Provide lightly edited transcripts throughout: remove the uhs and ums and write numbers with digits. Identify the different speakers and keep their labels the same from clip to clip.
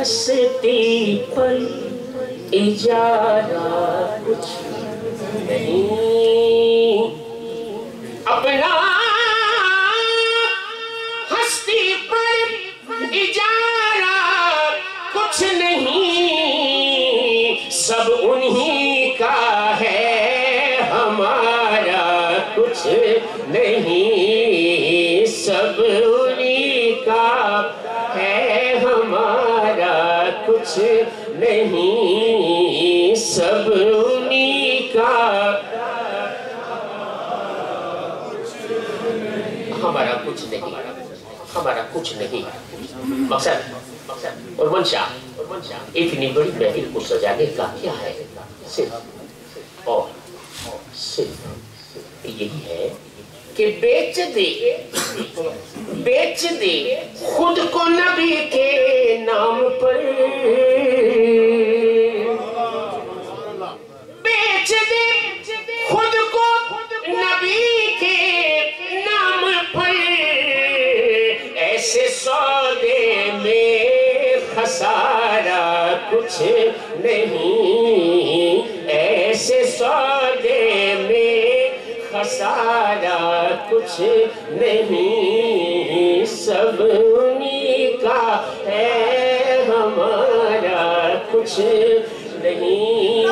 Speaker 1: ہستی پر اجارہ کچھ نہیں، اپنا ہستی پر اجارہ کچھ نہیں، سب انہی کا ہے ہمارا کچھ نہیں، سب انہی کا ہے ہمارا کچھ نہیں، سب انہی کا ہمارا کچھ نہیں، ہمارا کچھ نہیں۔ مقصد اور منشا اتنی بڑی محفل کو سجانے کا کیا ہے؟ صرف اور صرف یہی ہے کہ بیچ دے خود کو نبی کے نام پر، بیچ دے خود کو نبی کے نام پر، ایسے سودے میں خسارہ کچھ نہیں، ایسے سودے میں خسارہ کچھ نہیں، سب انہی کا ہے ہمارا کچھ نہیں۔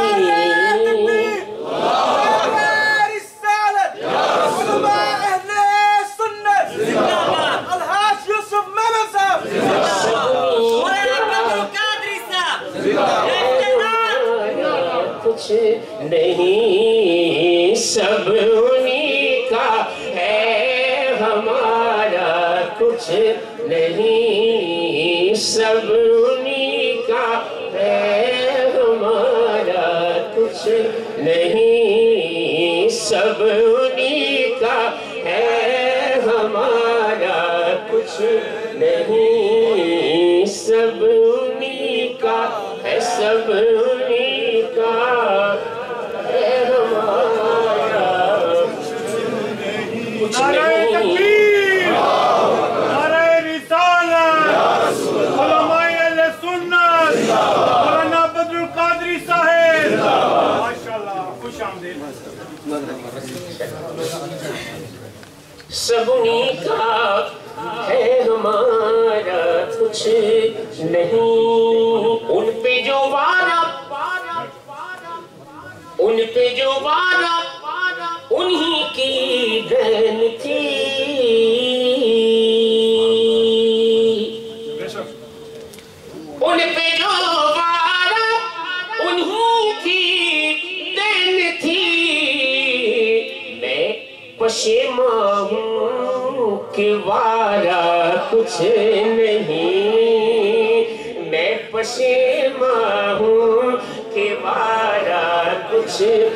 Speaker 1: کچھ نہیں، سب انہی کا ہے ہمارا کچھ نہیں، سب انہی کا ہے ہمارا کچھ نہیں، سب انہی کا ہے ہمارا کچھ نہیں، سب انہی کا ہے، سب انہی کا ہے ہمارا کچھ نہیں۔
Speaker 2: نعرہ رسالت، علماء اہل سنت، مولانا بدر القادری صاحب، ماشاءاللہ خوش آمدید۔
Speaker 1: سب انہی کا ہے ہمارا کچھ نہیں، ان پہ جو وعدہ انہی کی دین تھی، ان پہ جو وعدہ انہی کی دین تھی، میں پشیماں ہوں کہ وعدہ کچھ نہیں، میں پشیماں ہوں کہ وعدہ کچھ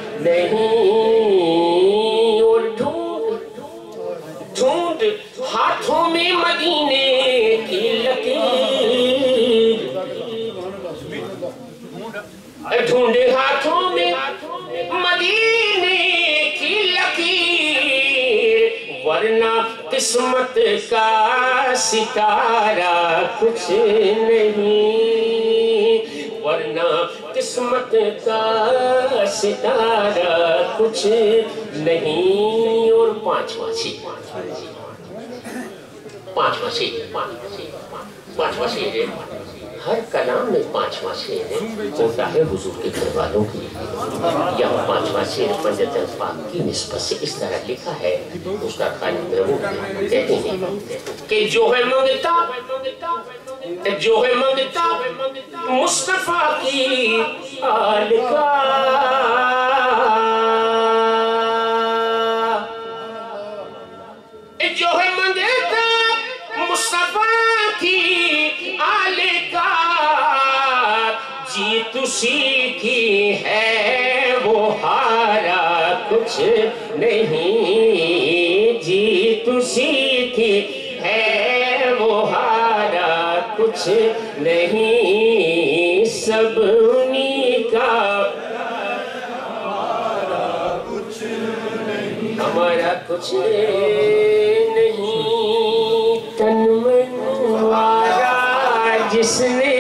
Speaker 1: نہیں، اور ڈھونڈ ہاتھوں میں مدینے کی لکیر، ڈھونڈ ہاتھوں میں مدینے کی لکیر، ورنہ قسمت کا ستارہ کچھ نہیں، ورنہ قسمت کا ستارہ کچھ نہیں۔ اور پانچواں شعر ہے، ہر کلام میں پانچواں شعر ہے، ہوتا ہے حضور کے گھر والوں کے لیے۔ یہاں پانچواں شعر پنجت پاک کی نسبت سے اس طرح لکھا ہے، استاد خالد محمود کہتے ہیں کہ جو ہے منگتا مصطفیٰ کی آل کا، جو ہے منگتا مصطفیٰ کی آل کا، جیت اسی کی ہے وہ ہارا کچھ نہیں، جیت اسی کی ہے وہ ہارا کچھ نہیں، سب انہی کا ہمارا کچھ نہیں، تن من وارا جس نے